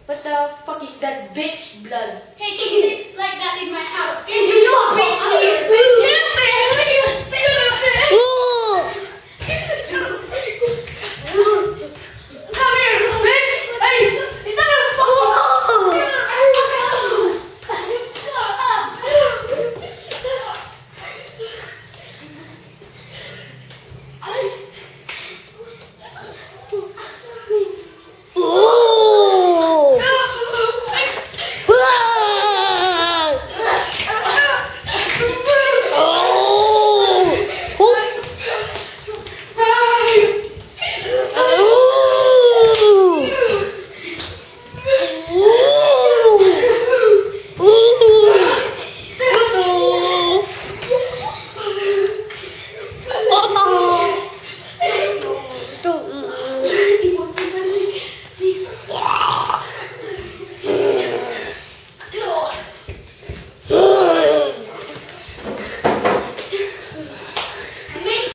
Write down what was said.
What the fuck is that bitch blood? Hey, keep it like that in my house. Is you a bitch here?